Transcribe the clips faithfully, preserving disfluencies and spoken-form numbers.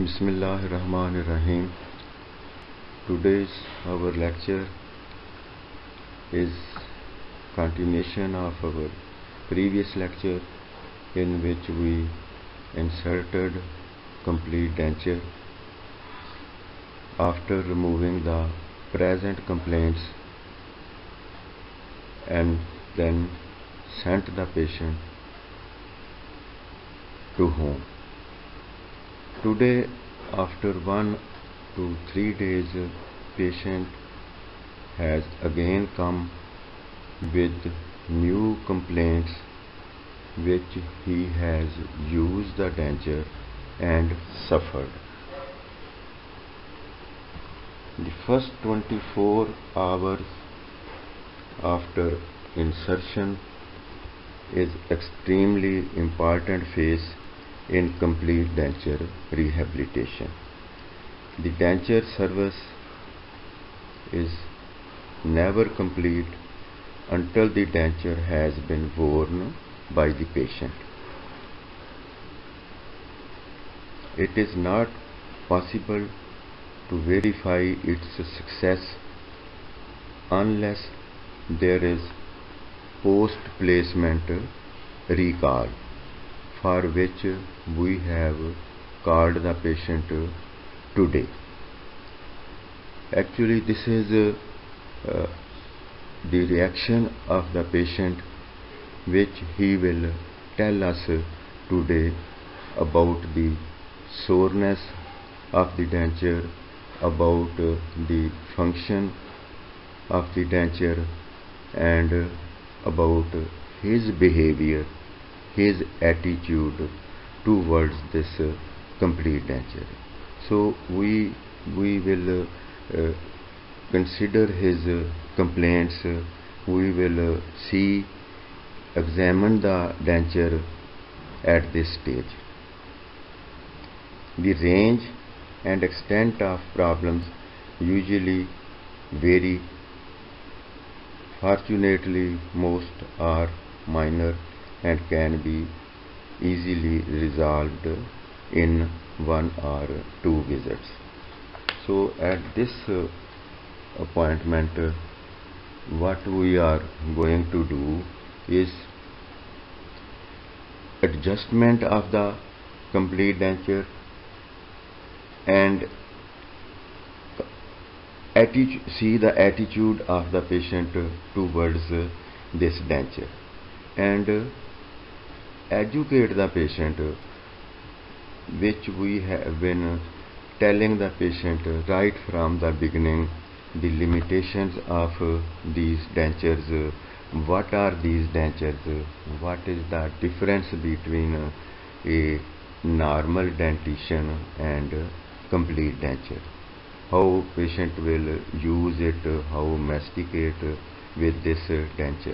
Bismillahirrahmanirrahim. Today's our lecture is continuation of our previous lecture in which we inserted complete denture after removing the present complaints and then sent the patient to home. Today, after one to three days, patient has again come with new complaints which he has used the denture and suffered. The first twenty-four hours after insertion is extremely important phase in complete denture rehabilitation. The denture service is never complete until the denture has been worn by the patient. It is not possible to verify its success unless there is post-placement recall, for which we have called the patient today. Actually, this is uh, uh, the reaction of the patient which he will tell us today about the soreness of the denture, about uh, the function of the denture, and uh, about his behavior, his attitude towards this uh, complete denture. So we we will uh, uh, consider his uh, complaints. Uh, we will uh, see, examine the denture at this stage. The range and extent of problems usually vary. Fortunately, most are minor and can be easily resolved in one or two visits. So at this uh, appointment, uh, what we are going to do is adjustment of the complete denture and attitude, see the attitude of the patient uh, towards uh, this denture, and uh, educate the patient, uh, which we have been uh, telling the patient uh, right from the beginning, the limitations of uh, these dentures, uh, what are these dentures, uh, what is the difference between uh, a normal dentition and uh, complete denture, how patient will use it, uh, how masticate uh, with this uh, dentures.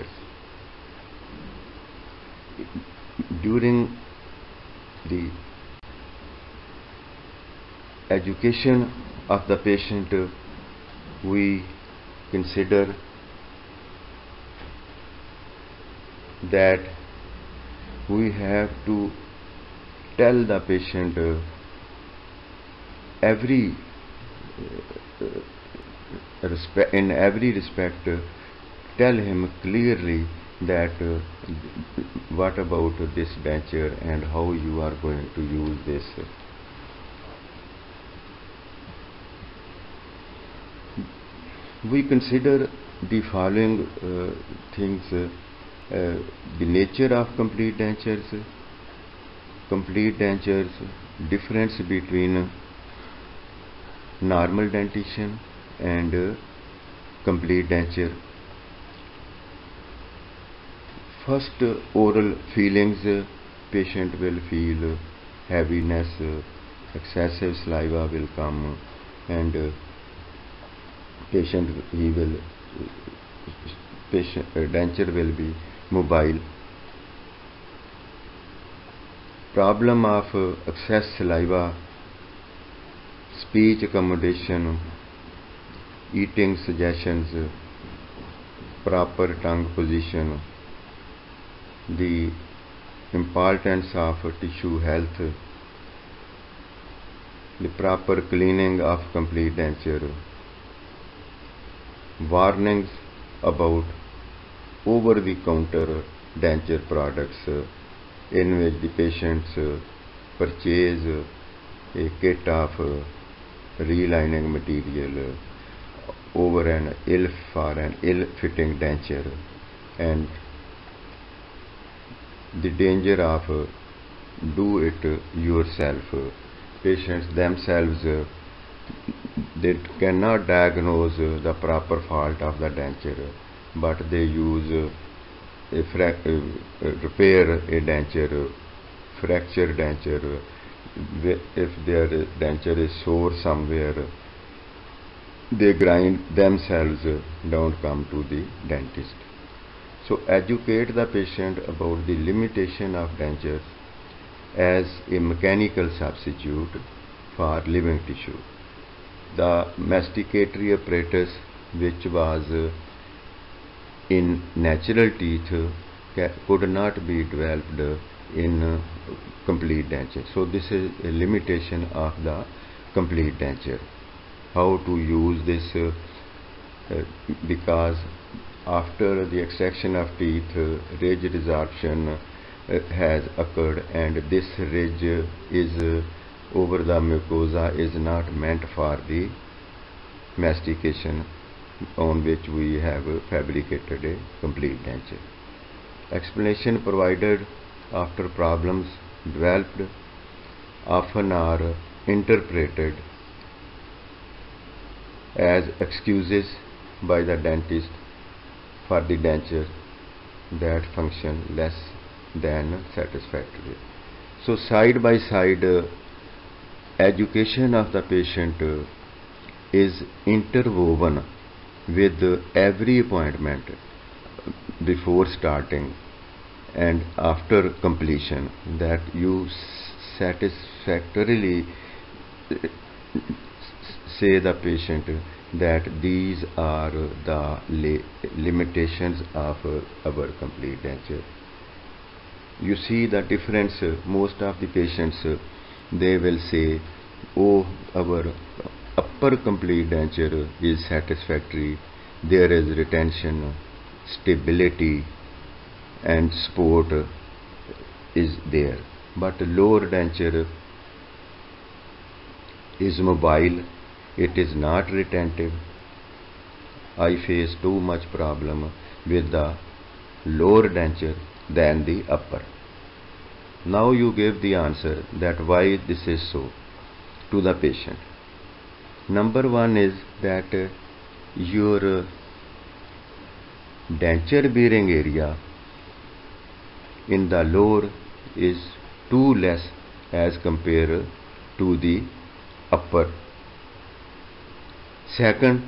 During the education of the patient, uh, we consider that we have to tell the patient uh, every uh, respect, in every respect, uh, tell him clearly that uh, what about this denture and how you are going to use this. We consider the following uh, things: uh, uh, the nature of complete dentures, complete dentures, difference between normal dentition and uh, complete denture. First, uh, oral feelings. Uh, patient will feel uh, heaviness, uh, excessive saliva will come, and uh, patient he will patient uh, denture will be mobile. Problem of uh, excess saliva, speech accommodation, eating suggestions, uh, proper tongue position, the importance of tissue health, the proper cleaning of complete denture, warnings about over-the-counter denture products in which the patients purchase a kit of relining material over an ill for an ill-fitting denture, and the danger of do it yourself. Patients themselves, they cannot diagnose the proper fault of the denture, but they use a fra- uh, repair a denture, fracture denture. If their denture is sore somewhere, they grind themselves, don't come to the dentist. So educate the patient about the limitation of dentures as a mechanical substitute for living tissue. The masticatory apparatus, which was in natural teeth, could not be developed in complete denture. So this is a limitation of the complete denture. How to use this, uh, uh, because after the extraction of teeth, uh, ridge resorption uh, has occurred, and this ridge is uh, over the mucosa is not meant for the mastication, on which we have fabricated a complete denture. Explanation provided after problems developed often are interpreted as excuses by the dentist for the denture that function less than satisfactory. So side by side, uh, education of the patient uh, is interwoven with uh, every appointment before starting and after completion, that you satisfactorily say the patient that these are the li limitations of our complete denture. You see the difference. Most of the patients, they will say, oh, our upper complete denture is satisfactory, there is retention, stability and support is there, but lower denture is mobile, it is not retentive. I face too much problem with the lower denture than the upper. Now you give the answer that why this is so to the patient. Number one is that uh, your uh, denture bearing area in the lower is too less as compared to the upper. Second,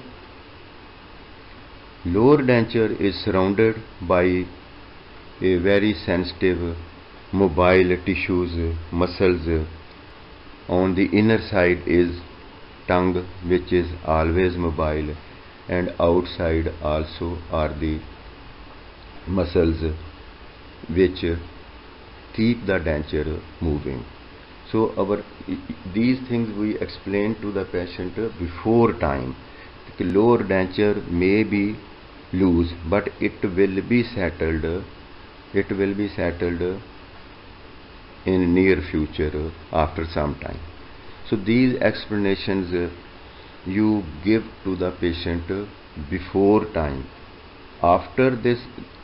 lower denture is surrounded by a very sensitive mobile tissues, muscles. On the inner side is tongue, which is always mobile, and outside also are the muscles which keep the denture moving. So our these things we explain to the patient before time. The lower denture may be loose, but it will be settled. It will be settled in near future after some time. So these explanations you give to the patient before time. After this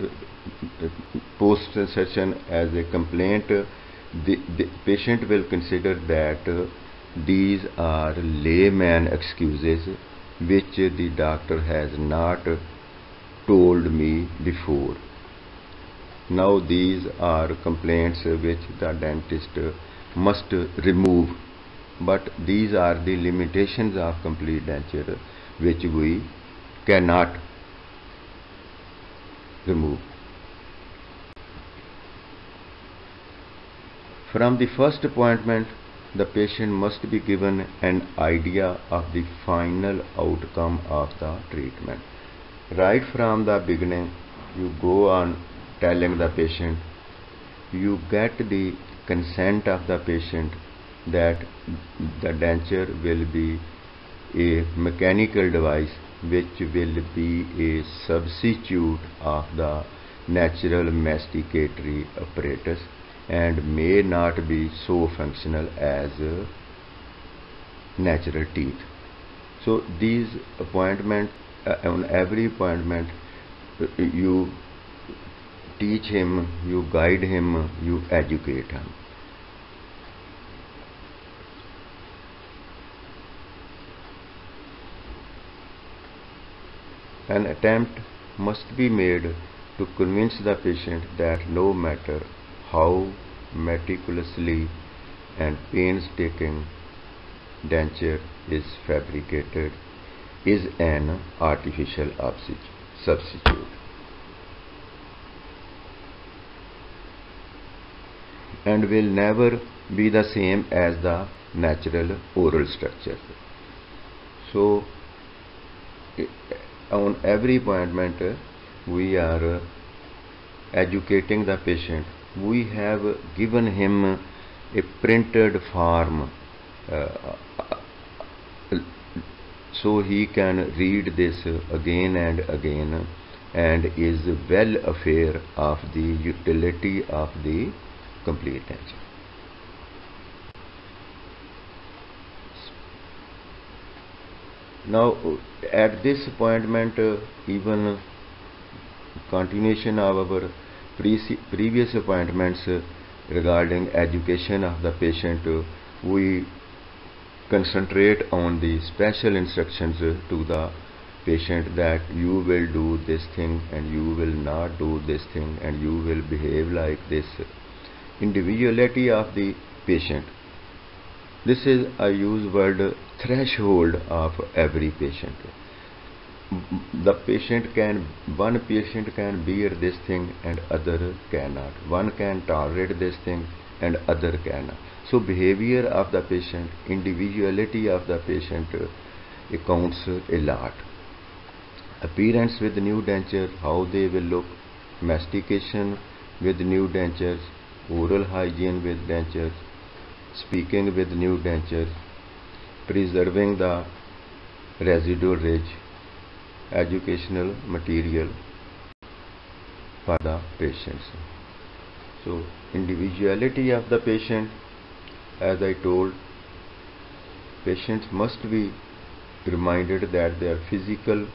post session as a complaint, the, the patient will consider that these are layman excuses which the doctor has not told me before. Now these are complaints which the dentist must remove, but these are the limitations of complete denture which we cannot remove. From the first appointment, the patient must be given an idea of the final outcome of the treatment. Right from the beginning, you go on telling the patient, you get the consent of the patient that the denture will be a mechanical device which will be a substitute of the natural masticatory apparatus and may not be so functional as uh, natural teeth. So these appointment, uh, on every appointment, uh, you teach him, you guide him, you educate him. An attempt must be made to convince the patient that no matter how meticulously and painstaking denture is fabricated, is an artificial substitute, and will never be the same as the natural oral structure. So on every appointment we are educating the patient. We have given him a printed form uh, so he can read this again and again and is well aware of the utility of the complete denture. Now at this appointment, uh, even continuation of our pre previous appointments uh, regarding education of the patient, uh, we concentrate on the special instructions uh, to the patient that you will do this thing and you will not do this thing and you will behave like this. Individuality of the patient. This is, I use word threshold of every patient. The patient can, one patient can bear this thing and other cannot. One can tolerate this thing and other cannot. So behavior of the patient, individuality of the patient uh, accounts a lot. Appearance with new denture, how they will look, mastication with new dentures, oral hygiene with dentures, speaking with new dentures, preserving the residual ridge, educational material for the patients. So individuality of the patient, as I told, patients must be reminded that their physical,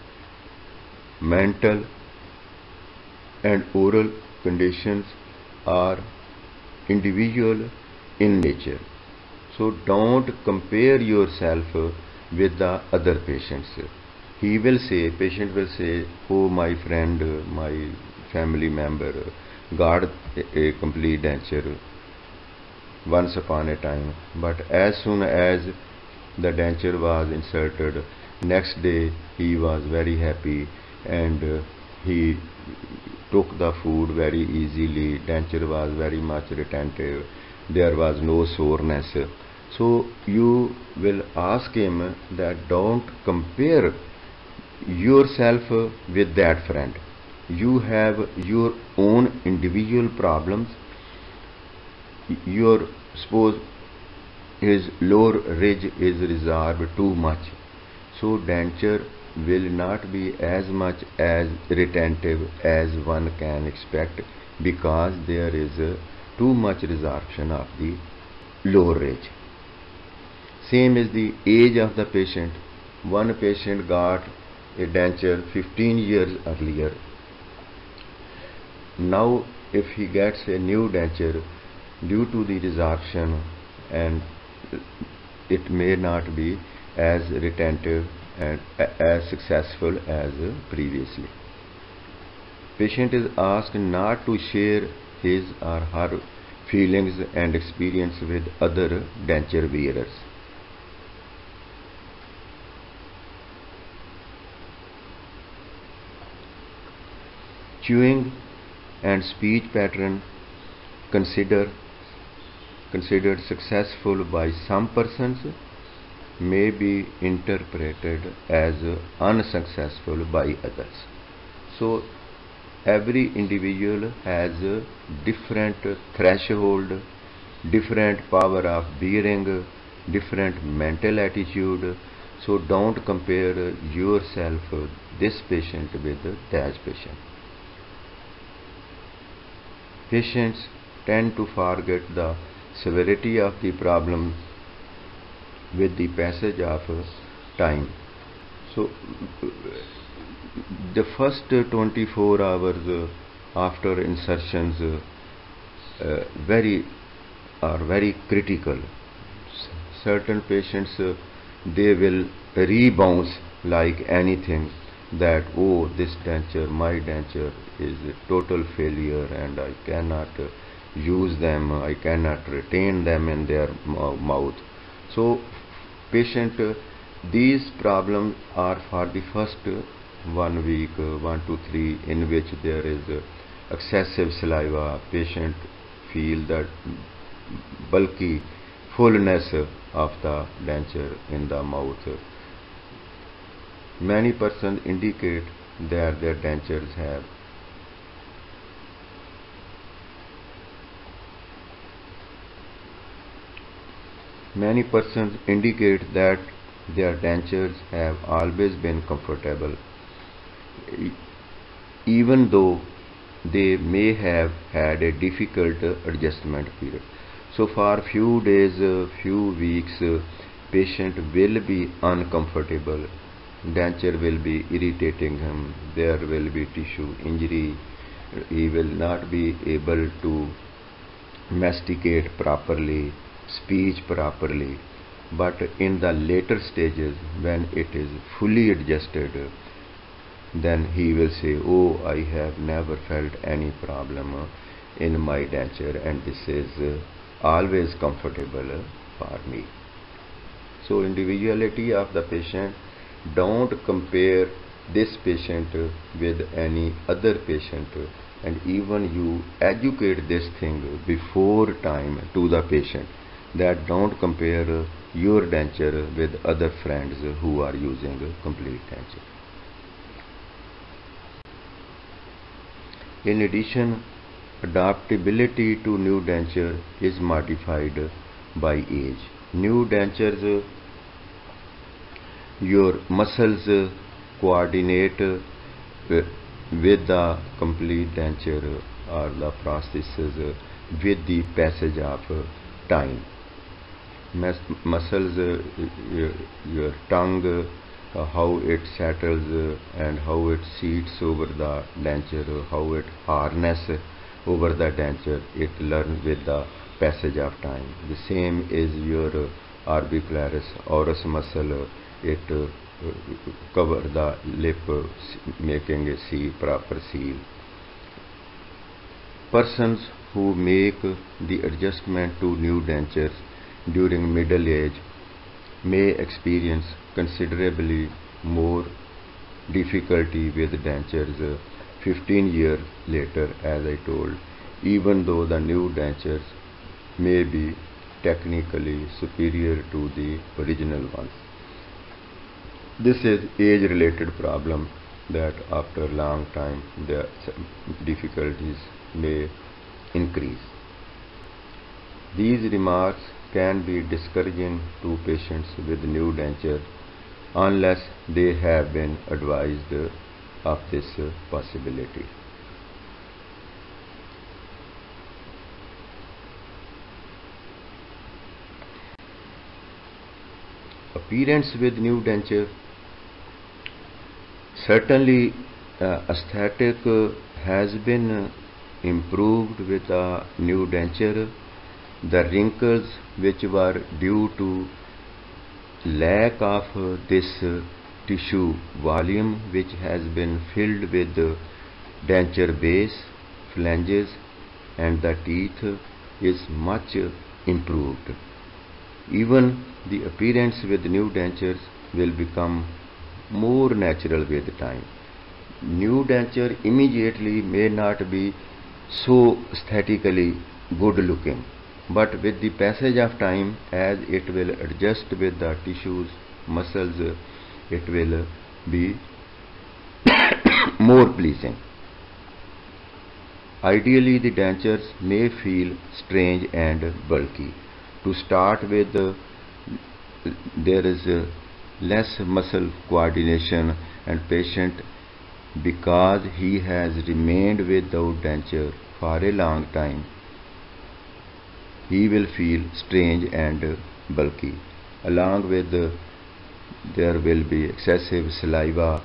mental and oral conditions are individual in nature. So don't compare yourself with the other patients. He will say, patient will say, oh, my friend, my family member got a complete denture once upon a time, but as soon as the denture was inserted, next day he was very happy and uh, he took the food very easily. Denture was very much retentive, there was no soreness. So you will ask him that don't compare yourself with that friend. You have your own individual problems. Your suppose his lower ridge is resorbed too much, so denture will not be as much as retentive as one can expect, because there is uh, too much resorption of the lower ridge. Same is the age of the patient. One patient got a denture fifteen years earlier. Now if he gets a new denture, due to the resorption, and it may not be as retentive and as successful as previously. Patient is asked not to share his or her feelings and experience with other denture wearers. Chewing and speech pattern consider considered successful by some persons may be interpreted as unsuccessful by others. So every individual has a different threshold different power of bearing, different mental attitude. So don't compare yourself, this patient, with that patient. Patients tend to forget the severity of the problem with the passage of time. So the first twenty-four hours after insertions uh, very are very critical. Certain patients uh, they will rebound like anything, that oh, this denture, my denture is a total failure and I cannot uh, use them, I cannot retain them in their mouth. So patient uh, these problems are for the first uh, one week, uh, one to three, in which there is uh, excessive saliva. Patient feel that bulky fullness of the denture in the mouth. Many persons indicate that their dentures have many persons indicate that their dentures have always been comfortable, even though they may have had a difficult adjustment period. So for few days, uh, few weeks, uh, patient will be uncomfortable, denture will be irritating him, there will be tissue injury, he will not be able to masticate properly, speech properly. But in the later stages, when it is fully adjusted, then he will say, oh, I have never felt any problem in my denture and this is uh, always comfortable for me. So individuality of the patient, don't compare this patient with any other patient, and even you educate this thing before time to the patient, that don't compare your denture with other friends who are using complete denture. In addition, adaptability to new denture is modified by age. New dentures, your muscles coordinate with the complete denture or the prosthesis with the passage of time. Muscles, your, your tongue, uh, how it settles uh, and how it seats over the denture, uh, how it harnesses over the denture, it learns with the passage of time. The same is your uh, orbicularis oris muscle, uh, it uh, uh, cover the lip, uh, making a seal, proper seal. Persons who make the adjustment to new dentures during middle age may experience considerably more difficulty with dentures uh, fifteen years later, as I told, even though the new dentures may be technically superior to the original ones. This is age related problem that after a long time the difficulties may increase. These remarks can be discouraging to patients with new denture unless they have been advised of this possibility. Appearance with new denture. Certainly uh, aesthetic uh, has been uh, improved with the new denture. The wrinkles which were due to lack of uh, this uh, tissue volume, which has been filled with the denture base, flanges and the teeth, uh, is much uh, improved. Even the appearance with new dentures will become more natural with time. New denture immediately may not be so aesthetically good looking, but with the passage of time, as it will adjust with the tissues, muscles, it will be more pleasing. Ideally, the dentures may feel strange and bulky. To start with, uh, there is uh, less muscle coordination, and patient, because he has remained without denture for a long time, he will feel strange and uh, bulky. Along with uh, there will be excessive saliva,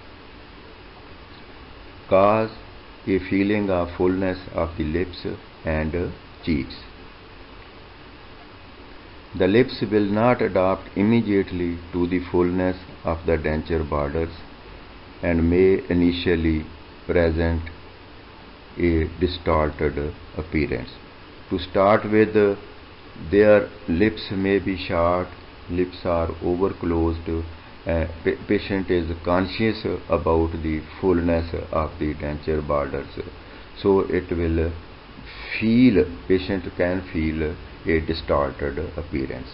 cause a feeling of fullness of the lips and uh, cheeks. The lips will not adapt immediately to the fullness of the denture borders and may initially present a distorted appearance. To start with, uh, their lips may be short, lips are overclosed, uh, pa patient is conscious about the fullness of the denture borders. So it will feel, patient can feel a distorted appearance.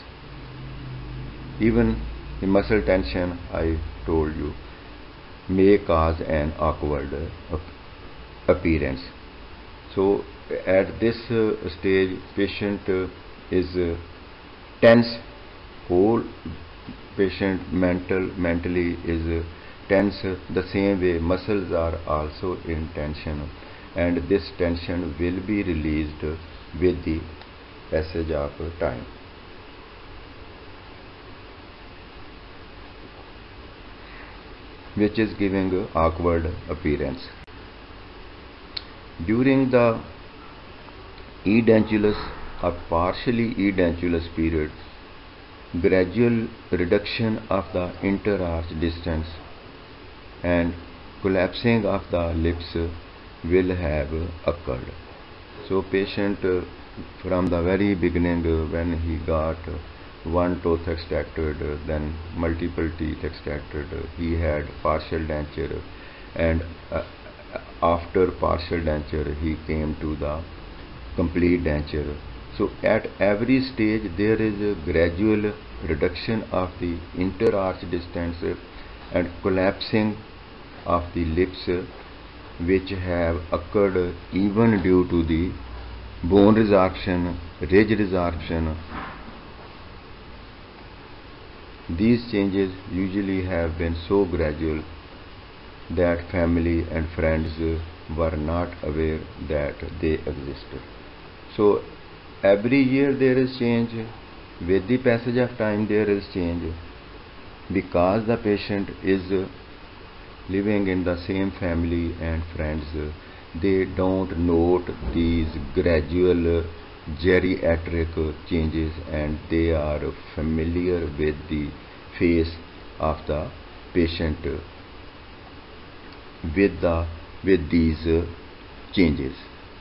Even the muscle tension, I told you, may cause an awkward appearance. So at this uh, stage, patient uh, is uh, tense. Whole patient mental mentally is uh, tense. The same way muscles are also in tension, and this tension will be released with the passage of time. Which is giving an awkward appearance. During the edentulous or partially edentulous period, gradual reduction of the interarch distance and collapsing of the lips will have occurred. So patient uh, from the very beginning, uh, when he got uh, one tooth extracted, uh, then multiple teeth extracted, uh, he had partial denture, and uh, after partial denture he came to the complete denture. So at every stage there is a gradual reduction of the interarch distance and collapsing of the lips, which have occurred even due to the bone resorption, ridge resorption. These changes usually have been so gradual that family and friends were not aware that they existed. So every year there is change. With the passage of time there is change, because the patient is living in the same family and friends. They don't note these gradual geriatric changes, and they are familiar with the face of the patient with the with these changes.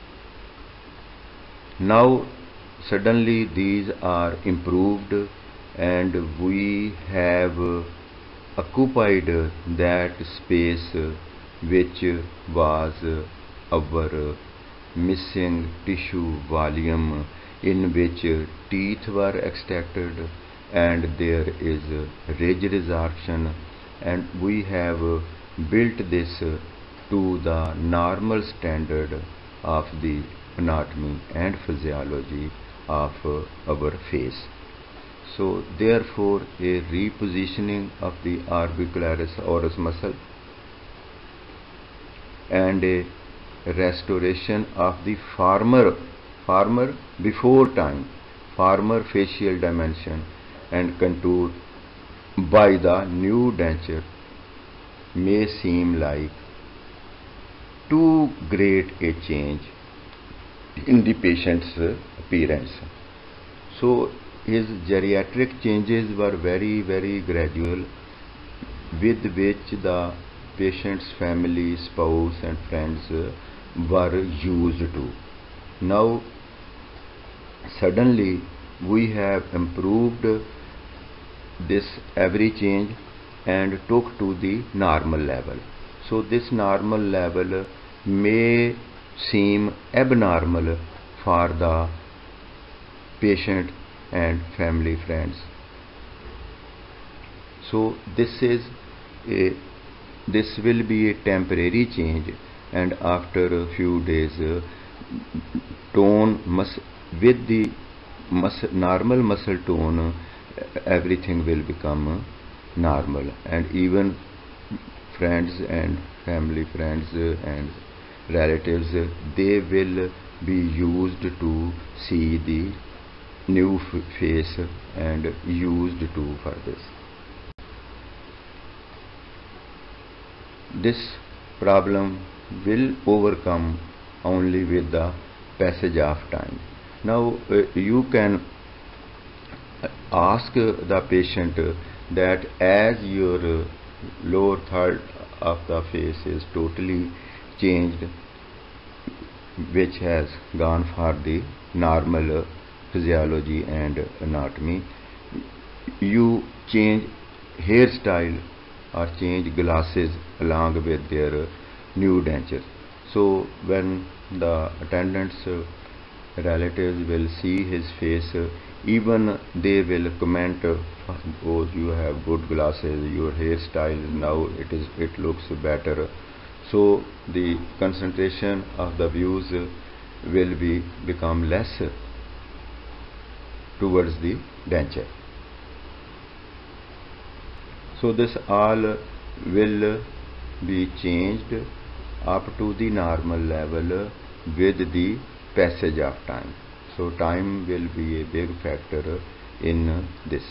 Now suddenly these are improved, and we have occupied that space which was our missing tissue volume, in which teeth were extracted and there is ridge resorption, and we have built this to the normal standard of the anatomy and physiology of our face. So therefore a repositioning of the orbicularis oris muscle and a restoration of the former former before time former facial dimension and contour by the new denture may seem like too great a change in the patient's appearance. So his geriatric changes were very very gradual, with which the patient's family, spouse and friends were used to. Now suddenly we have improved this every change and took to the normal level. So this normal level may seem abnormal for the patient and family friends. So this is a this will be a temporary change, and after a few days uh, tone must with the mus normal muscle tone, uh, everything will become uh, normal, and even friends and family friends uh, and relatives, uh, they will be used to see the new face and used to for this. This problem will overcome only with the passage of time. Now uh, you can ask uh, the patient uh, that as your uh, lower third of the face is totally changed, which has gone for the normal uh, physiology and anatomy, you change hairstyle or change glasses along with their uh, new dentures. So when the attendants uh, relatives will see his face, uh, even they will comment, uh, oh, you have good glasses, your hairstyle now it is it looks better. So the concentration of the views uh, will be become less towards the denture. So this all will be changed up to the normal level with the passage of time. So time will be a big factor in this.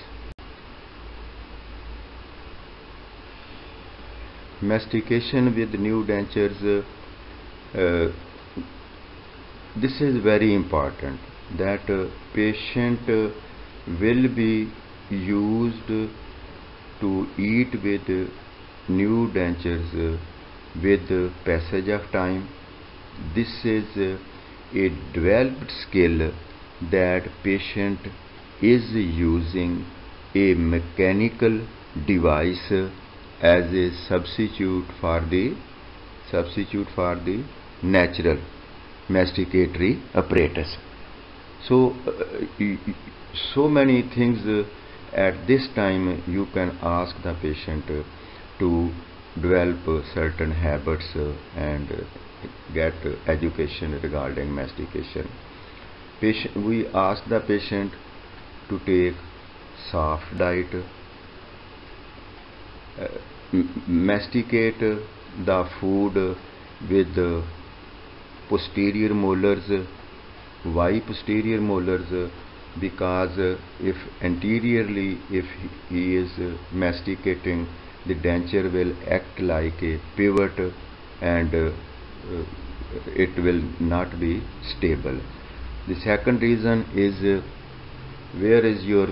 Mastication with new dentures, uh, this is very important, that uh, patient uh, will be used to eat with new dentures uh, with the passage of time. This is uh, a developed skill that patient is using a mechanical device as a substitute for the substitute for the natural masticatory apparatus. So uh, so many things uh, at this time you can ask the patient uh, to develop uh, certain habits uh, and uh, get uh, education regarding mastication. Patient, we ask the patient to take soft diet, uh, masticate uh, the food uh, with uh, posterior molars. Why posterior molars? Uh, because uh, if anteriorly if he is uh, masticating, the denture will act like a pivot and uh, uh, it will not be stable. The second reason is uh, where is your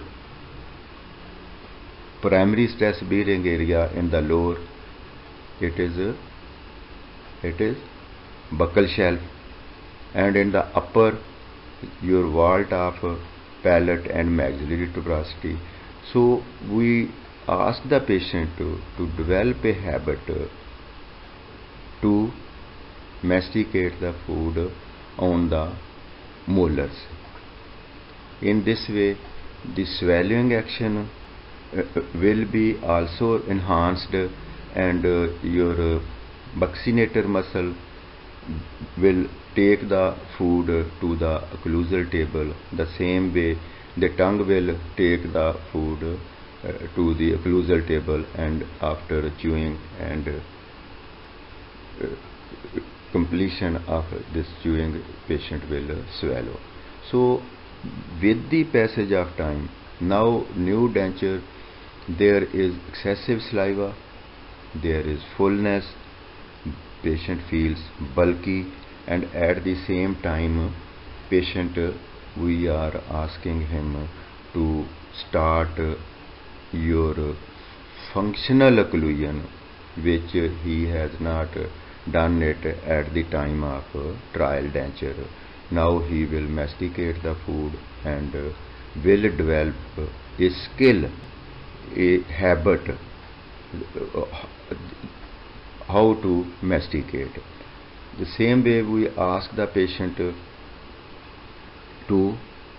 primary stress bearing area in the lower? It is uh, it is buccal shelf, and in the upper your vault of uh, palate and maxillary tuberosity. So we ask the patient to, to develop a habit uh, to masticate the food on the molars. In this way, the swallowing action uh, will be also enhanced, and uh, your uh, buccinator muscle will take the food uh, to the occlusal table. The same way, the tongue will take the food uh, to the occlusal table, and after chewing and uh, completion of this chewing, patient will uh, swallow. So with the passage of time, now new denture, there is excessive saliva, there is fullness, patient feels bulky, and at the same time patient uh, we are asking him to start uh, your uh, functional occlusion, which uh, he has not uh, done it at the time of uh, trial denture. Now he will masticate the food and uh, will develop a skill, a habit, uh, how to masticate. The same way we ask the patient uh, to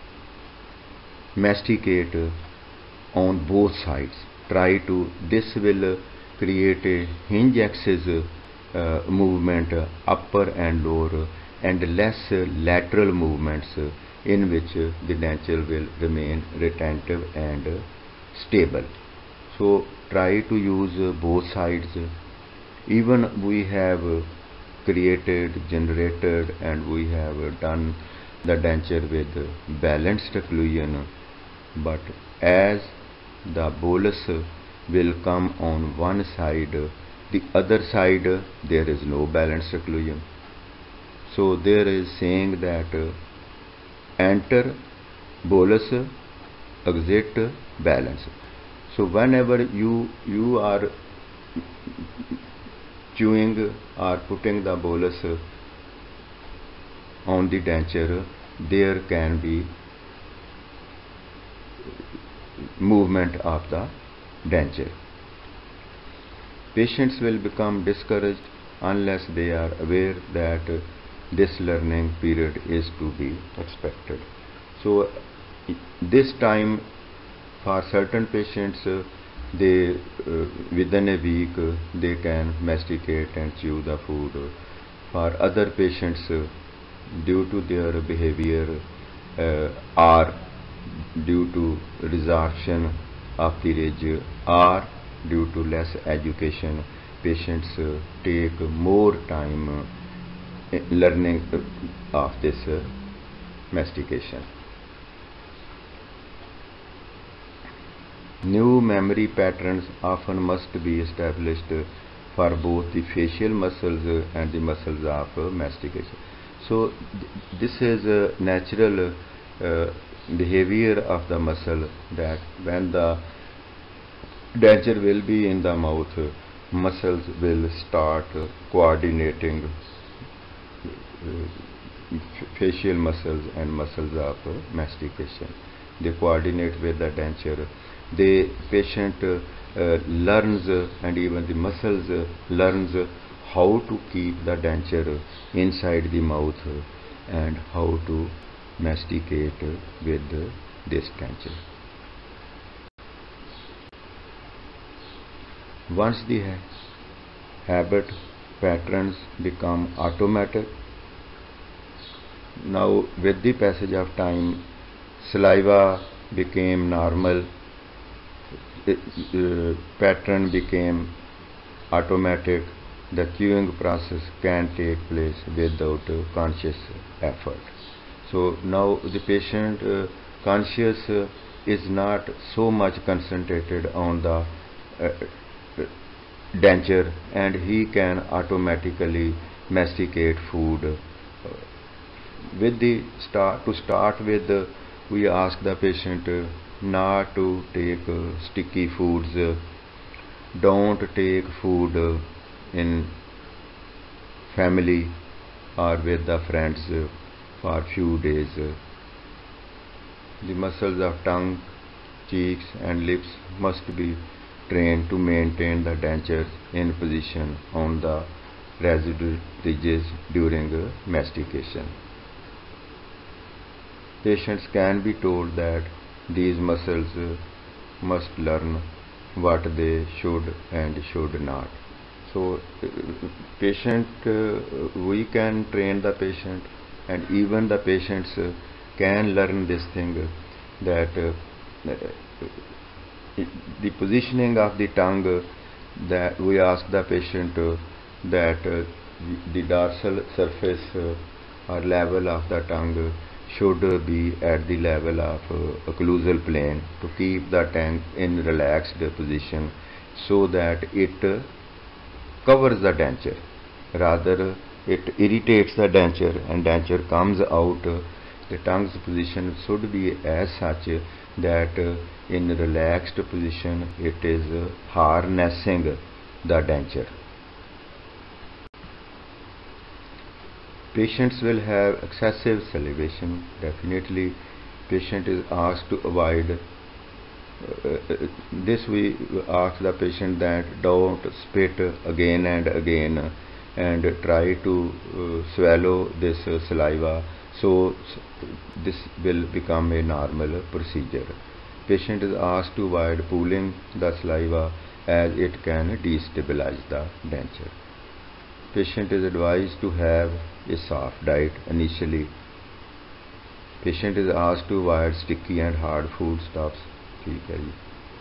masticate uh, on both sides. Try to, this will uh, create a hinge axis uh, uh, movement, uh, upper and lower, and less uh, lateral movements, uh, in which uh, the denture will remain retentive and uh, stable. So try to use uh, both sides. Even we have uh, created, generated, and we have uh, done the denture with uh, balanced occlusion, but as the bolus uh, will come on one side, uh, the other side uh, there is no balanced occlusion. So there is saying that uh, enter bolus, exit balance. So whenever you you are chewing or putting the bolus on the denture, there can be movement of the denture. Patients will become discouraged unless they are aware that this learning period is to be expected. So this time for certain patients, uh, they uh, within a week uh, they can masticate and chew the food. For other patients, uh, due to their behavior uh, or due to resorption of the ridge or due to less education, patients uh, take more time uh, learning uh, of this uh, mastication. New memory patterns often must be established for both the facial muscles and the muscles of mastication. So th this is a natural uh, behavior of the muscle, that when the denture will be in the mouth, muscles will start coordinating uh, facial muscles and muscles of mastication. They coordinate with the denture. The patient uh, uh, learns uh, and even the muscles uh, learns uh, how to keep the denture inside the mouth uh, and how to masticate uh, with uh, this denture. Once the ha habit patterns become automatic, now with the passage of time, saliva became normal. Uh, pattern became automatic. The chewing process can take place without uh, conscious effort. So now the patient uh, conscious uh, is not so much concentrated on the uh, denture, and he can automatically masticate food. Uh, with the start to start with, uh, we ask the patient uh, not to take uh, sticky foods. Uh, don't take food uh, in family or with the friends uh, for few days. Uh, the muscles of tongue, cheeks and lips must be trained to maintain the denture in position on the residual ridges during uh, mastication. Patients can be told that these muscles uh, must learn what they should and should not. So uh, patient uh, we can train the patient, and even the patients uh, can learn this thing, uh, that uh, uh, the positioning of the tongue, uh, that we ask the patient uh, that uh, the dorsal surface uh, or level of the tongue uh, should uh, be at the level of uh, occlusal plane, to keep the tongue in relaxed uh, position so that it uh, covers the denture. Rather, uh, it irritates the denture and denture comes out. Uh, the tongue's position should be as such uh, that uh, in relaxed position it is uh, harnessing the denture. Patients will have excessive salivation. Definitely, patient is asked to avoid uh, this. We ask the patient that don't spit again and again and try to uh, swallow this uh, saliva. So this will become a normal procedure. Patient is asked to avoid pulling the saliva, as it can destabilize the denture. patient is advised to have a soft diet initially. Patient is asked to avoid sticky and hard food stuffs. ठीक है जी.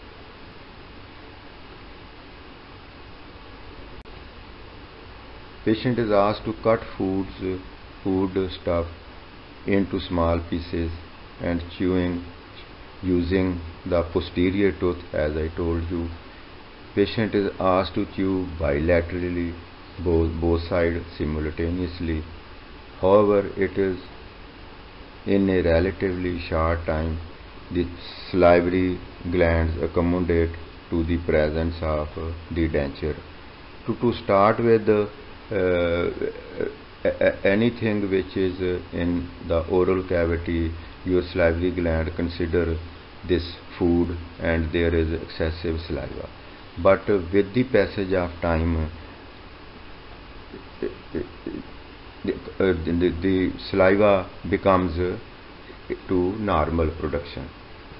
Patient is asked to cut foods, food stuff into small pieces and chewing using the posterior tooth, as I told you. Patient is asked to chew bilaterally, both, both sides simultaneously. However, it is in a relatively short time the salivary glands accommodate to the presence of the denture. To, to start with, uh, anything which is in the oral cavity, your salivary gland consider this food and there is excessive saliva. But with the passage of time, the, uh, the, the saliva becomes uh, to normal production.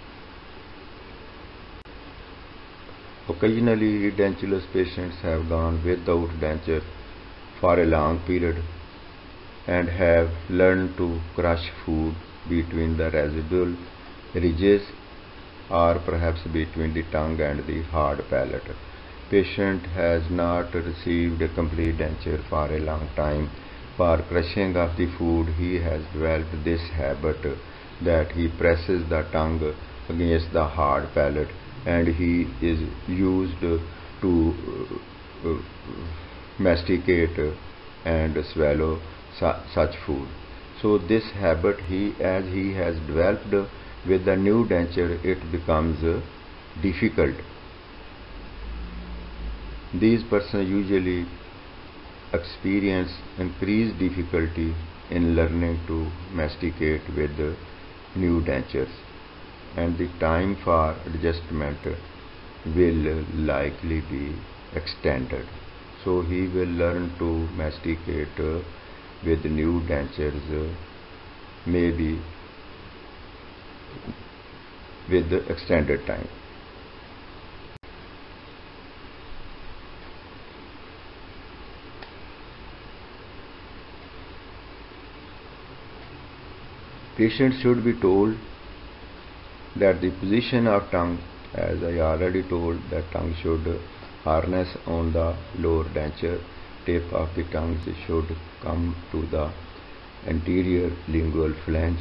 Occasionally, edentulous patients have gone without denture for a long period and have learned to crush food between the residual ridges or perhaps between the tongue and the hard palate. Patient has not received a complete denture for a long time. For crushing of the food, he has developed this habit that he presses the tongue against the hard palate and he is used to uh, masticate and swallow su such food. So this habit, he as he has developed with the new denture, it becomes uh, difficult. These persons usually experience increased difficulty in learning to masticate with the new dentures, and the time for adjustment will likely be extended. So he will learn to masticate uh, with new dentures uh, maybe with the extended time. Patients should be told that the position of tongue, as I already told, that tongue should harness on the lower denture, tip of the tongue should come to the anterior lingual flange.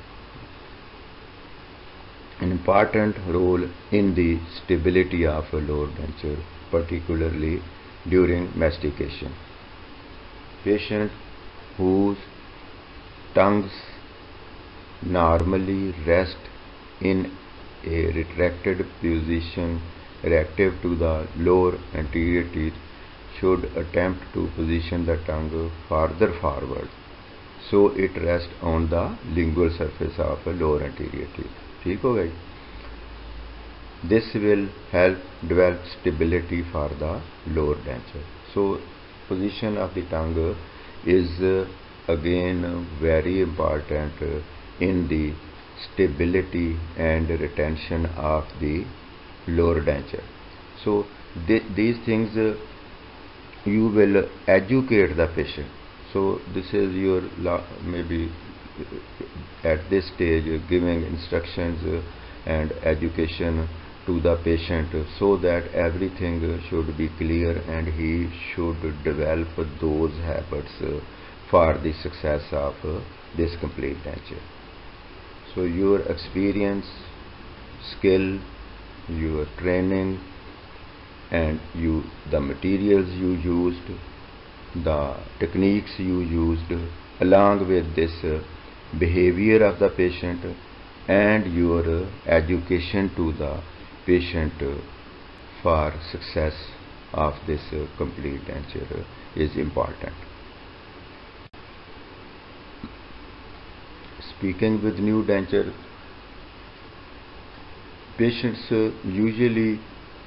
An important role in the stability of a lower denture, particularly during mastication. Patients whose tongues normally rest in a retracted position relative to the lower anterior teeth should attempt to position the tongue farther forward so it rests on the lingual surface of a lower anterior teeth. ठीक हो गई? This will help develop stability for the lower denture. So position of the tongue is uh, again very important uh, in the stability and retention of the lower denture. So th these things uh, you will educate the patient. So this is your maybe at this stage uh, giving instructions uh, and education to the patient uh, so that everything uh, should be clear and he should develop those habits uh, for the success of uh, this complete denture. So your experience, skill, your training and you the materials you used, the techniques you used, along with this uh, behavior of the patient and your uh, education to the patient uh, for success of this uh, complete denture uh, is important. Speaking with new denture, patients uh, usually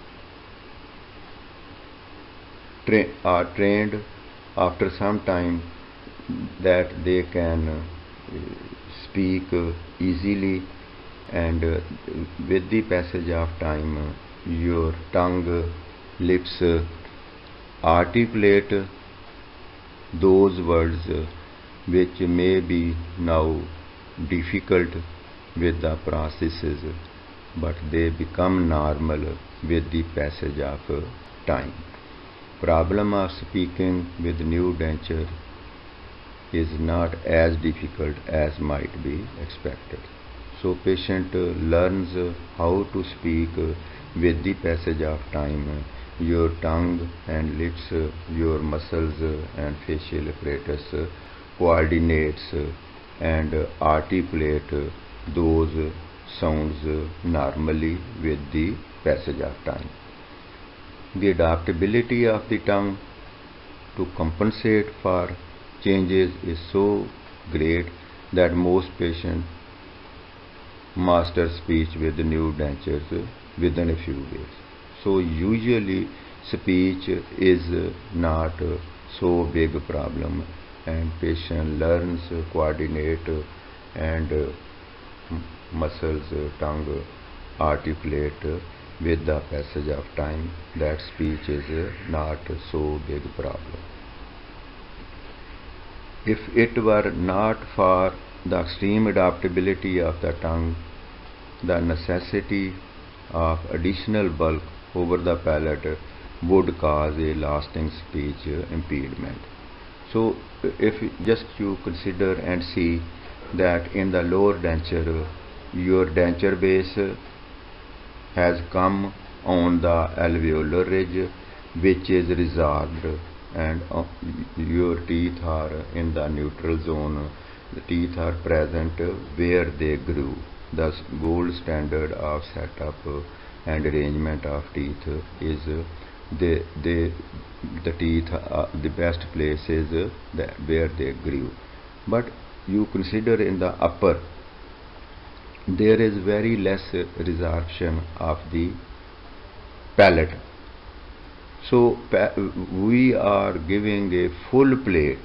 tra are trained after some time that they can uh, speak uh, easily, and uh, with the passage of time uh, your tongue, uh, lips uh, articulate those words which may be now difficult with the processes, but they become normal with the passage of time. Problem of speaking with new denture is not as difficult as might be expected. So patient learns how to speak with the passage of time. Your tongue and lips, your muscles and facial apparatus coordinates and articulate those sounds normally with the passage of time. The adaptability of the tongue to compensate for changes is so great that most patients master speech with new dentures within a few days. So usually speech is not so big a problem, and patient learns coordinate and muscles, tongue articulate with the passage of time. That speech is not so big a problem. If it were not for the extreme adaptability of the tongue, the necessity of additional bulk over the palate would cause a lasting speech impediment. So if just you consider and see that in the lower denture, your denture base has come on the alveolar ridge, which is resolved, and uh, your teeth are in the neutral zone. The teeth are present where they grew. Thus, gold standard of setup and arrangement of teeth is the the the teeth uh, the best place is the, where they grew. But you consider in the upper, there is very less resorption of the palate. So we are giving a full plate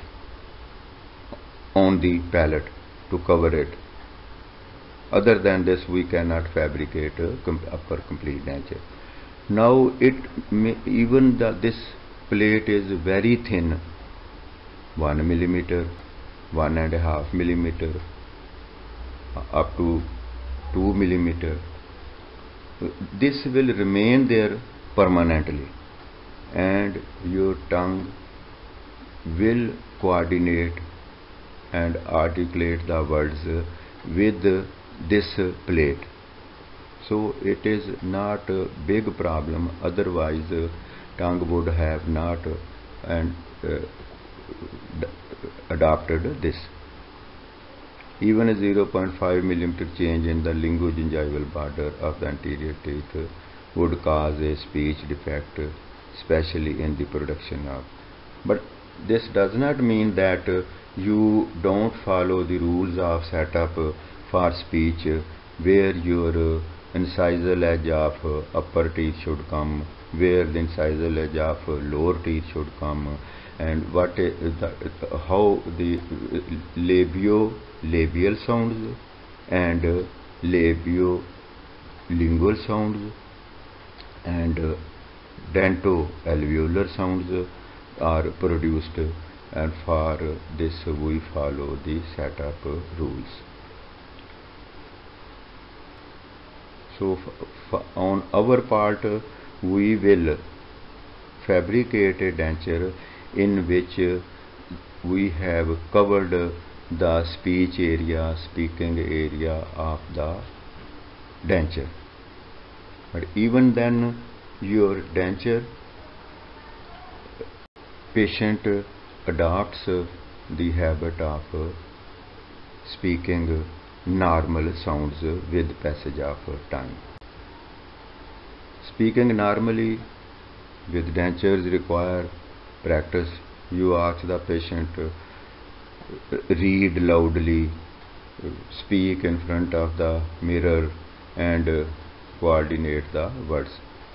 on the palate to cover it. Other than this, we cannot fabricate a upper complete denture. Now it may, even the, this plate is very thin, one millimeter, one and a half millimeter, up to two millimeter. This will remain there permanently, and your tongue will coordinate and articulate the words with this plate. So it is not a big problem, otherwise uh, tongue would have not uh, and uh, adopted this. Even a zero point five millimeter change in the linguogingival border of the anterior teeth uh, would cause a speech defect, uh, especially in the production of. But this does not mean that uh, you don't follow the rules of setup uh, for speech, uh, where your uh, incisal edge of uh, upper teeth should come, where the incisal edge of uh, lower teeth should come, and what uh, the, how the uh, labio labial sounds and uh, labio lingual sounds and uh, dento alveolar sounds uh, are produced, uh, and for uh, this uh, we follow the setup uh, rules. So on our part, uh, we will fabricate a denture in which uh, we have covered uh, the speech area, speaking area of the denture. But even then, your denture patient uh, adopts uh, the habit of uh, speaking uh, normal sounds uh, with passage of uh, time. Speaking normally with dentures require practice. You ask the patient, uh, read loudly, uh, speak in front of the mirror, and uh, coordinate the words.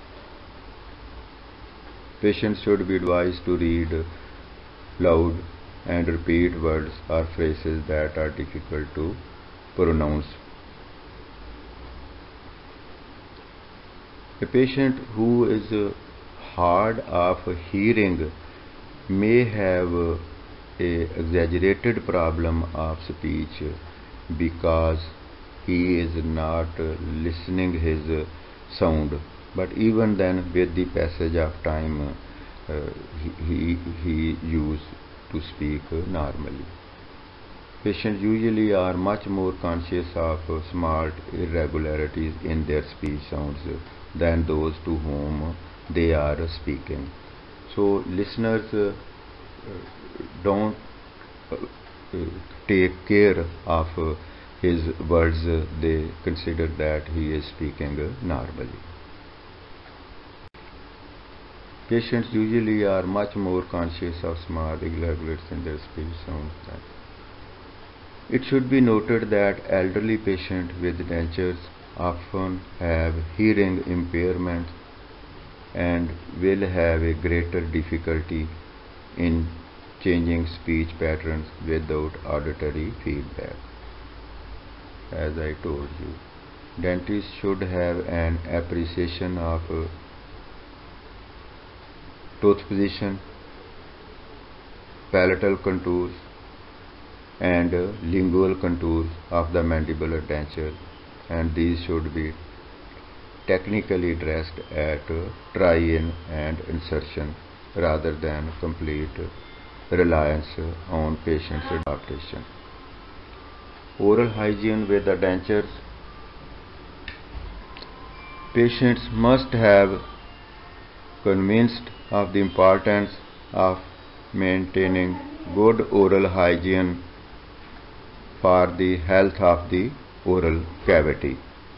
Patients should be advised to read uh, loud and repeat words or phrases that are difficult to pronounce. A patient who is uh, hard of hearing may have uh, a exaggerated problem of speech because he is not listening his sound, but even then with the passage of time uh, he, he, he used to speak normally. Patients usually are much more conscious of small irregularities in their speech sounds than those to whom they are speaking. So listeners uh, don't uh, take care of uh, his words, uh, they consider that he is speaking uh, normally. Patients usually are much more conscious of small irregularities in their speech sounds than. It should be noted that elderly patients with dentures often have hearing impairments and will have a greater difficulty in changing speech patterns without auditory feedback. As I told you, dentists should have an appreciation of uh, tooth position, palatal contours, and uh, lingual contours of the mandibular denture, and these should be technically dressed at uh, try-in and insertion rather than complete reliance on patient's adaptation. Oral hygiene with the dentures. Patients must have convinced of the importance of maintaining good oral hygiene for the health of the oral cavity.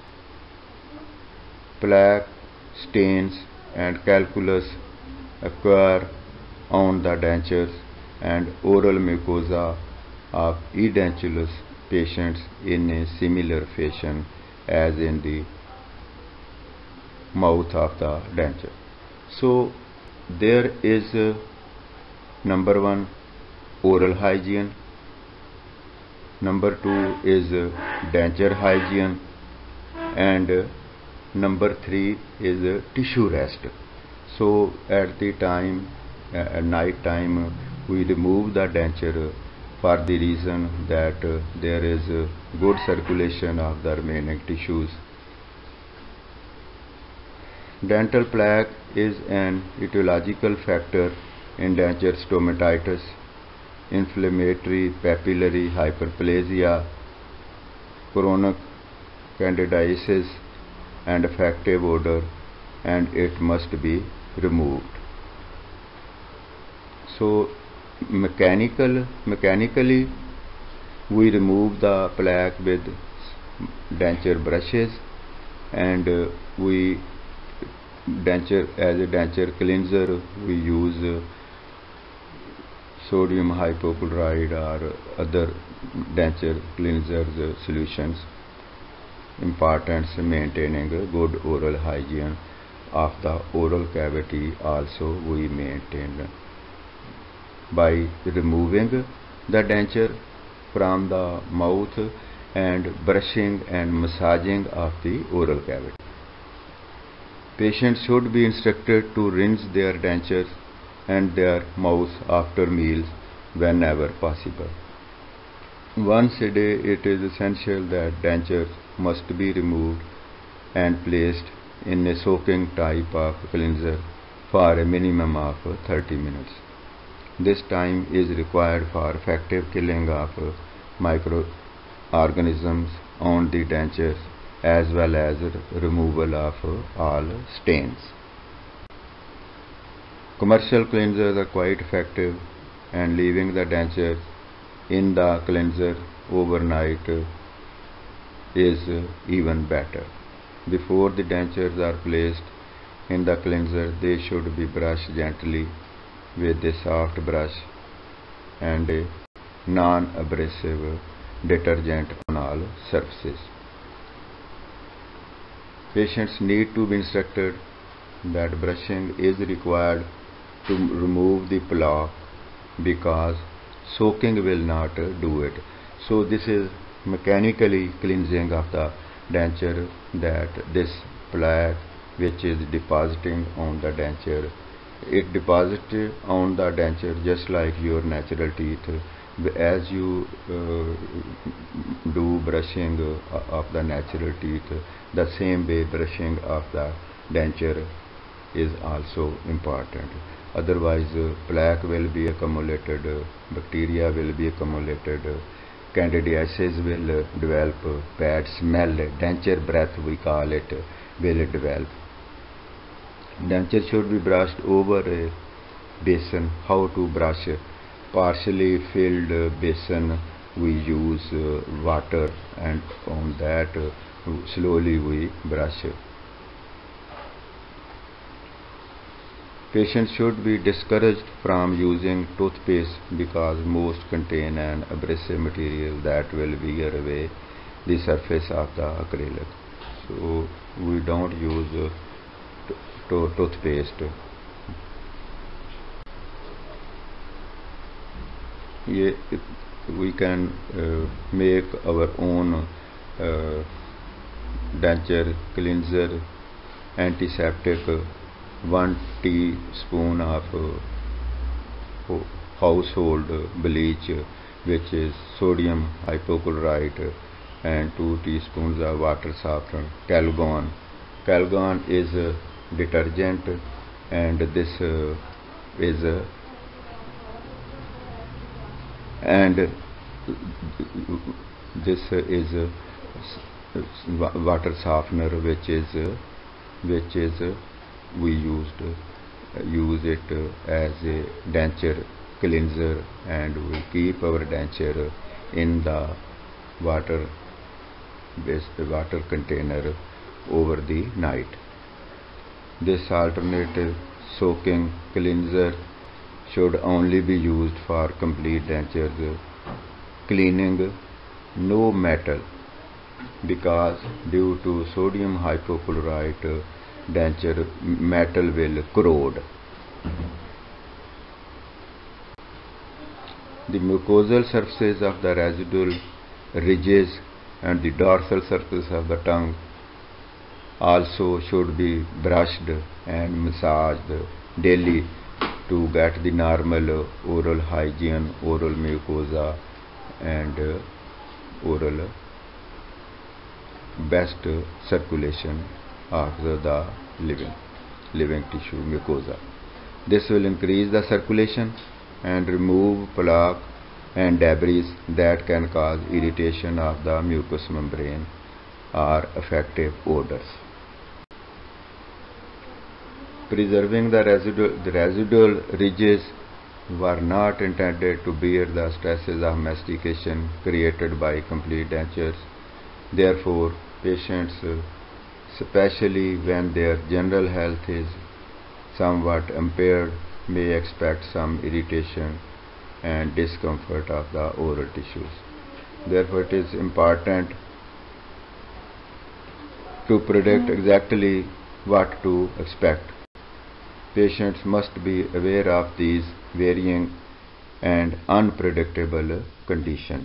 Plaque, stains, and calculus occur on the dentures and oral mucosa of edentulous patients in a similar fashion as in the mouth of the denture. So there is uh, number one, oral hygiene. Number two is uh, denture hygiene, and uh, number three is uh, tissue rest. So at the time, uh, at night time, uh, we remove the denture uh, for the reason that uh, there is uh, good circulation of the remaining tissues. Dental plaque is an etiological factor in denture stomatitis, inflammatory papillary hyperplasia, chronic candidiasis, and effective odor, and it must be removed. So mechanical mechanically we remove the plaque with denture brushes, and uh, we denture as a denture cleanser we use uh, sodium hypochlorite or other denture cleansers uh, solutions. Importance maintaining a good oral hygiene of the oral cavity also we maintain by removing the denture from the mouth and brushing and massaging of the oral cavity. Patients should be instructed to rinse their dentures and their mouth after meals whenever possible. Once a day it is essential that dentures must be removed and placed in a soaking type of cleanser for a minimum of thirty minutes. This time is required for effective killing of microorganisms on the dentures as well as removal of all stains. Commercial cleansers are quite effective, and leaving the dentures in the cleanser overnight is even better. Before the dentures are placed in the cleanser, they should be brushed gently with a soft brush and a non-abrasive detergent on all surfaces. Patients need to be instructed that brushing is required to remove the plaque because soaking will not do it. So this is mechanically cleansing of the denture, that this plaque which is depositing on the denture it deposits on the denture just like your natural teeth. As you uh, do brushing of the natural teeth, the same way brushing of the denture is also important. Otherwise, uh, plaque will be accumulated, uh, bacteria will be accumulated, uh, candidiasis will uh, develop, uh, bad smell, denture breath we call it, uh, will develop. Denture should be brushed over a basin. How to brush? Partially filled uh, basin, we use uh, water, and on that uh, slowly we brush. Patients should be discouraged from using toothpaste because most contain an abrasive material that will wear away the surface of the acrylic. So we don't use uh, to toothpaste. Yeah, we can uh, make our own uh, denture cleanser, antiseptic, one teaspoon of uh, household bleach, which is sodium hypochlorite, and two teaspoons of water softener, Calgon. Calgon is a detergent, and this uh, is a and this is a water softener, which is which is we used use it as a denture cleanser, and we keep our denture in the water based water container over the night. This alternative soaking cleanser should only be used for complete dentures cleaning, no metal, because due to sodium hypochlorite, denture metal will corrode. The mucosal surfaces of the residual ridges and the dorsal surface of the tongue also should be brushed and massaged daily to get the normal oral hygiene, oral mucosa, and oral best circulation of the living living tissue mucosa. This will increase the circulation and remove plaque and debris that can cause irritation of the mucous membrane or affective odors. Preserving the residual, the residual ridges were not intended to bear the stresses of mastication created by complete dentures. Therefore, patients, especially when their general health is somewhat impaired, may expect some irritation and discomfort of the oral tissues. Therefore, it is important to predict exactly what to expect. Patients must be aware of these varying and unpredictable conditions.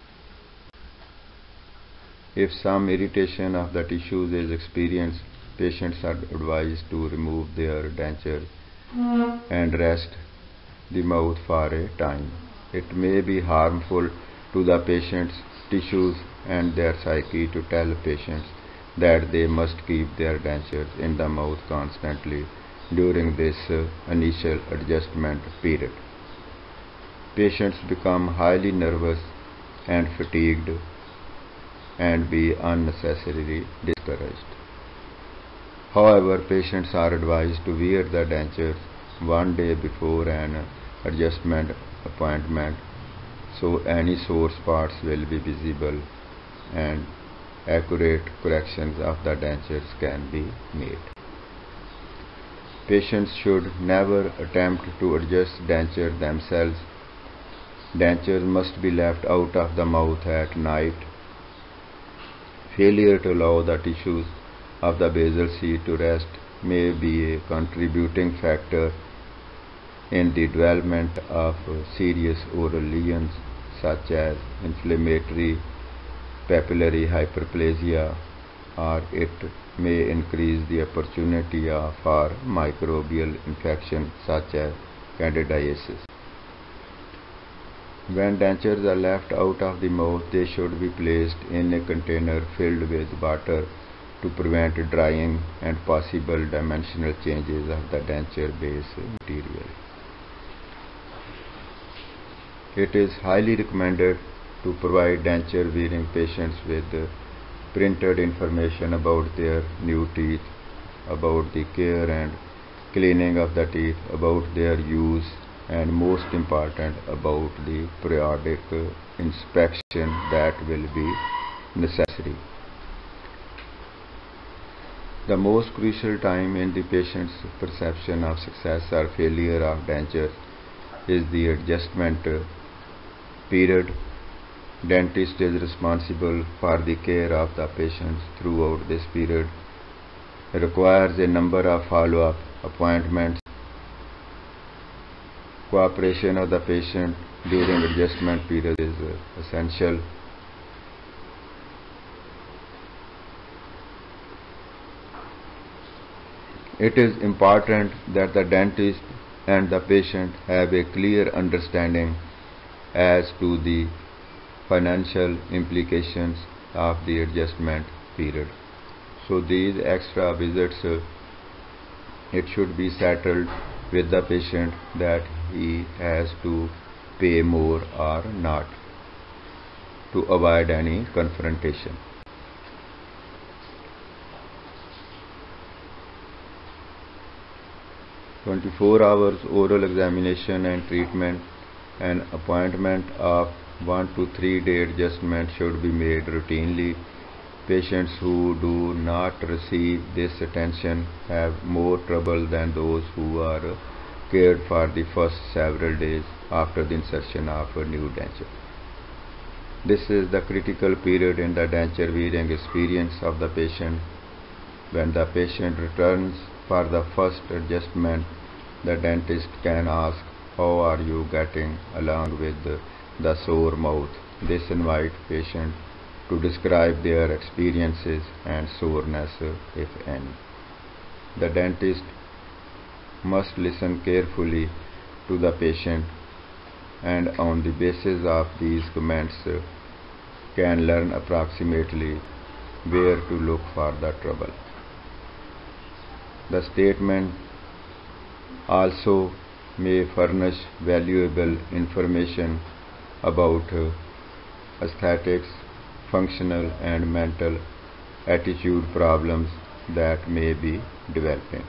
If some irritation of the tissues is experienced, patients are advised to remove their dentures and rest the mouth for a time. It may be harmful to the patient's tissues and their psyche to tell patients that they must keep their dentures in the mouth constantly during this uh, initial adjustment period. Patients become highly nervous and fatigued and be unnecessarily discouraged. However, patients are advised to wear the dentures one day before an adjustment appointment, so any sore spots will be visible and accurate corrections of the dentures can be made. Patients should never attempt to adjust denture themselves. Dentures must be left out of the mouth at night. Failure to allow the tissues of the basal sheath to rest may be a contributing factor in the development of serious oral lesions such as inflammatory papillary hyperplasia, or it may increase the opportunity of- for microbial infection such as candidiasis. When dentures are left out of the mouth, they should be placed in a container filled with water to prevent drying and possible dimensional changes of the denture base material. It is highly recommended to provide denture wearing patients with printed information about their new teeth, about the care and cleaning of the teeth, about their use, and most important, about the periodic inspection that will be necessary. The most crucial time in the patient's perception of success or failure of denture is the adjustment period. Dentist is responsible for the care of the patients throughout this period. It requires a number of follow-up appointments. Cooperation of the patient during adjustment period is essential. It is important that the dentist and the patient have a clear understanding as to the financial implications of the adjustment period. So these extra visits, uh, it should be settled with the patient that he has to pay more or not, to avoid any confrontation. twenty-four hours oral examination and treatment. An appointment of one to three day adjustment should be made routinely. Patients who do not receive this attention have more trouble than those who are cared for the first several days after the insertion of a new denture. This is the critical period in the denture wearing experience of the patient. When the patient returns for the first adjustment, the dentist can ask, "How are you getting along with the sore mouth?" This invites patient to describe their experiences and soreness, if any. The dentist must listen carefully to the patient, and on the basis of these comments can learn approximately where to look for the trouble. The statement also may furnish valuable information about aesthetics, functional and mental attitude problems that may be developing.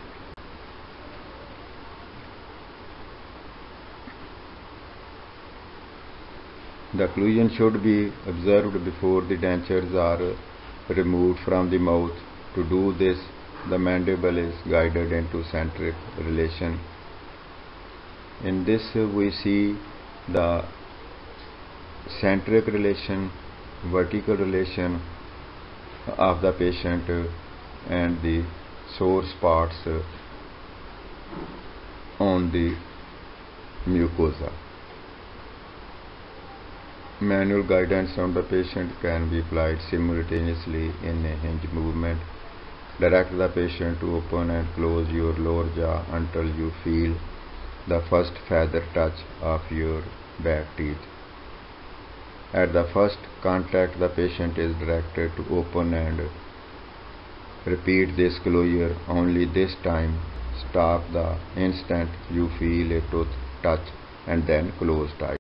The occlusion should be observed before the dentures are removed from the mouth. To do this, the mandible is guided into centric relation. In this, we see the centric relation, vertical relation of the patient and the sore spots on the mucosa. Manual guidance on the patient can be applied simultaneously in a hinge movement. Direct the patient to open and close your lower jaw until you feel the first feather touch of your back teeth. At the first contact, the patient is directed to open and repeat this closure. Only this time, stop the instant you feel a tooth touch and then close tight.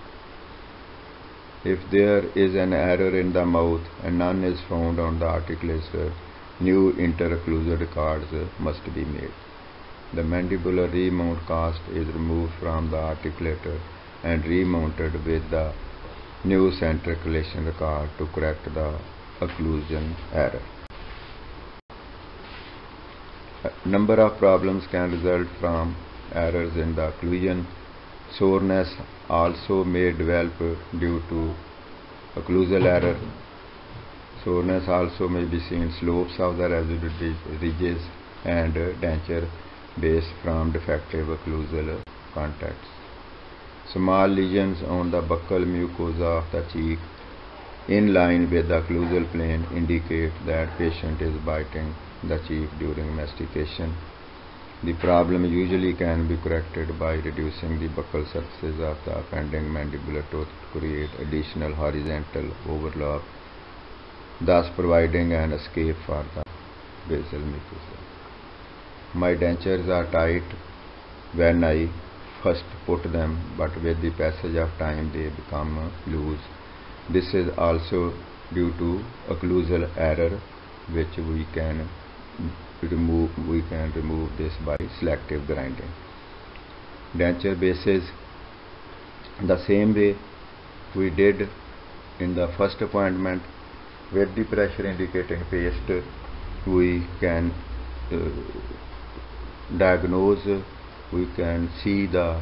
If there is an error in the mouth and none is found on the articulator, new interocclusal records must be made. The mandibular remount cast is removed from the articulator and remounted with the new centric relation record to correct the occlusion error. A number of problems can result from errors in the occlusion. Soreness also may develop due to occlusal error. Soreness also may be seen slopes of the residual ridges and denture base from defective occlusal contacts. Small lesions on the buccal mucosa of the cheek in line with the occlusal plane indicate that patient is biting the teeth during mastication. The problem usually can be corrected by reducing the buccal surfaces of the offending mandibular tooth to create additional horizontal overlap, thus providing an escape for the basal mucosa. My dentures are tight when I first put them, but with the passage of time they become loose. This is also due to occlusal error, which we can remove we can remove this by selective grinding. Denture bases the same way we did in the first appointment. With the pressure indicating paste, we can uh, diagnose, we can see the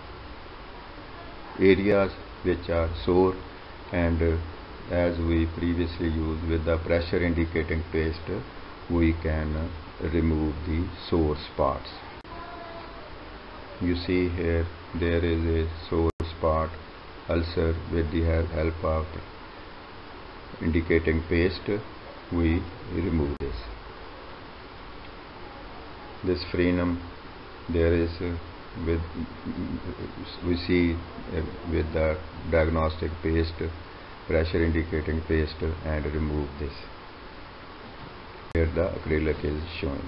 areas which are sore, and uh, as we previously used with the pressure indicating paste, we can uh, remove the sore spots. You see here there is a sore spot ulcer. With the help of indicating paste, we remove this. This frenum, there is uh, with we see uh, with the diagnostic paste, pressure indicating paste, and remove this. Here the acrylic is showing.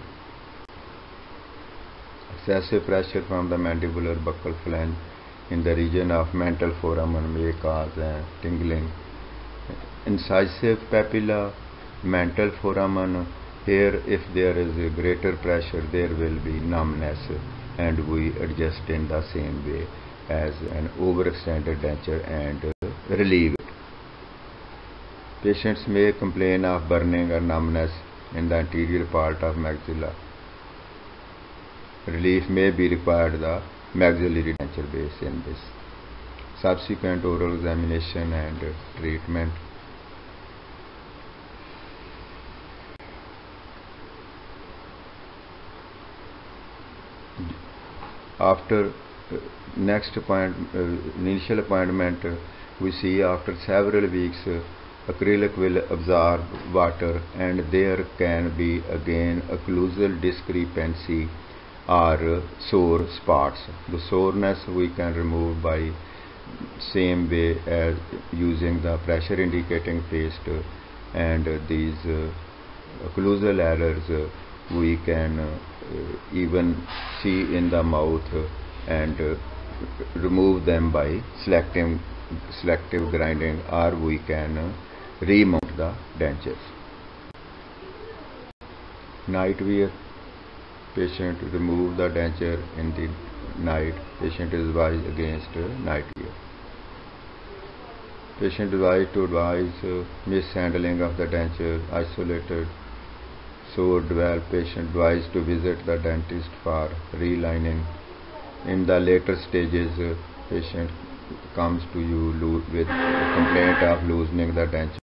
Excessive pressure from the mandibular buccal flange in the region of mental foramen may cause a tingling. Incisive papilla, mental foramen, here if there is a greater pressure there will be numbness, and we adjust in the same way as an overextended denture and uh, relieve it. Patients may complain of burning or numbness in the anterior part of maxilla. Relief may be required the maxillary denture base in this. Subsequent oral examination and uh, treatment. After uh, next point, uh, initial appointment, uh, we see after several weeks uh, acrylic will absorb water, and there can be again occlusal discrepancy or uh, sore spots. The soreness we can remove by same way as using the pressure indicating paste, uh, and uh, these uh, occlusal errors uh, we can uh, uh, even see in the mouth uh, and uh, remove them by selective selective grinding, or we can uh, remount the dentures. Night wear. Patient remove the denture in the night. Patient is advised against uh, night wear. Patient advised to advise uh, mishandling of the denture, isolated sore developed. Patient advised to visit the dentist for relining. In the later stages, uh, patient comes to you with a complaint of loosening the denture.